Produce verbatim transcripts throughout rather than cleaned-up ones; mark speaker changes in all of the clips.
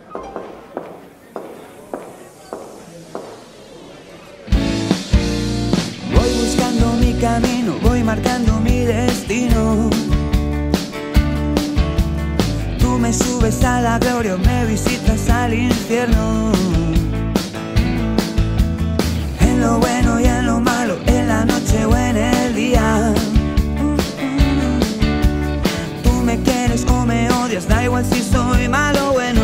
Speaker 1: Voy buscando mi camino, voy marcando mi destino. Tú me subes a la gloria o me visitas al infierno. En lo bueno y en lo malo, en la noche o en el día. Tú me quieres o me odias, da igual si soy malo o bueno.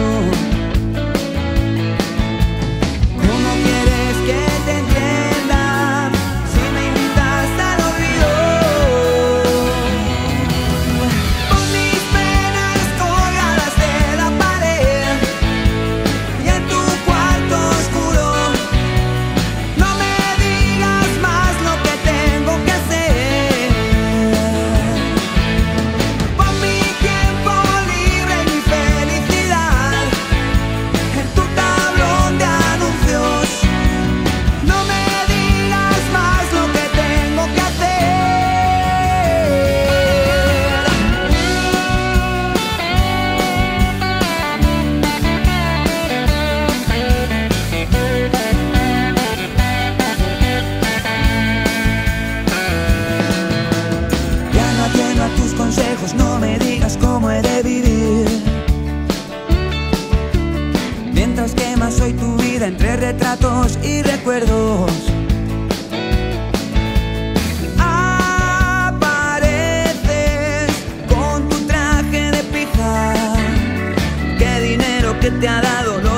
Speaker 1: ¿Cómo quieres que te entienda si me invitas al olvido? Con mis penas colgadas de la pared y en tu cuarto oscuro. No me digas más lo que tengo que hacer. Pon mi tiempo libre y mi felicidad en tu tablón de anuncios. No me digas más lo que tengo que hacer. Ya no atiendo a tus consejos, no me digas cómo he de vivir. Mientras quemas hoy tu vida entre retratos y recuerdos. Apareces con tu traje de pija. ¿Qué dinero que te ha dado lo